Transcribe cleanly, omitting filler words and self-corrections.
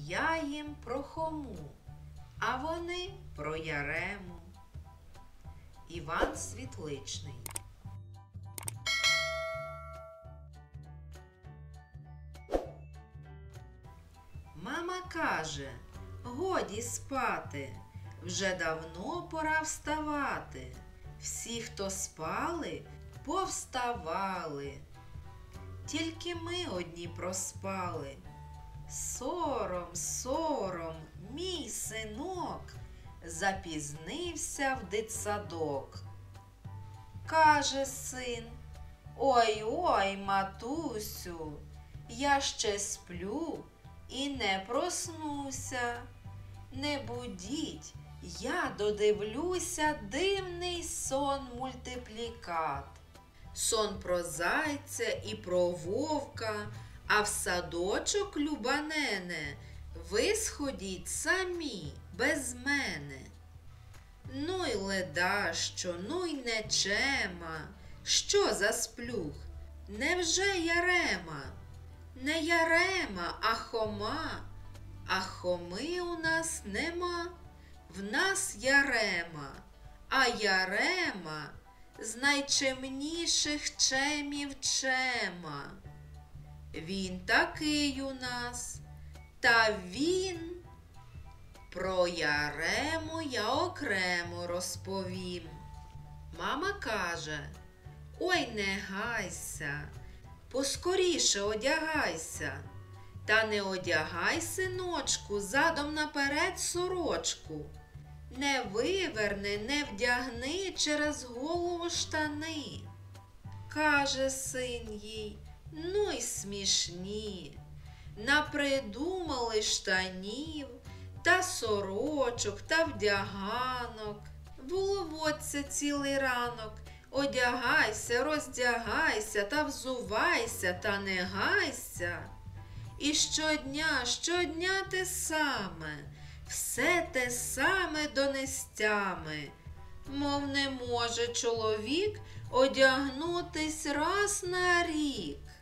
Я їм про Хому, а вони про Ярему. Іван Світличний. Мама каже: годі спати, вже давно пора вставати. Всі, хто спали, повставали. Тільки ми одні проспали. Сором, сором, мій синок запізнився в дитсадок. Каже син: ой-ой, матусю, я ще сплю і не проснуся. Не будіть, я додивлюся дивний сон-мультиплікат. Сон про зайця і про вовка, а в садочок, люба нене, ви сходіть самі, без мене. Ну й ледащо, ну й нечема, що за сплюх? Невже Ярема? Не Ярема, а Хома. А Хоми у нас нема. В нас Ярема, а Ярема з найчемніших чемів чема. Він такий у нас, та він. Про Ярему я окремо розповім. Мама каже: ой, не гайся, поскоріше одягайся. Та не одягай, синочку, задом наперед сорочку. Не виверни, не вдягни через голову штани. Каже син їй: ну й смішні. Напридумали штанів, та сорочок, та вдяганок. Воловодься цілий ранок. Одягайся, роздягайся, та взувайся, та не гайся. І щодня те саме, все те саме донестями. Мов не може чоловік одягнутись раз на рік.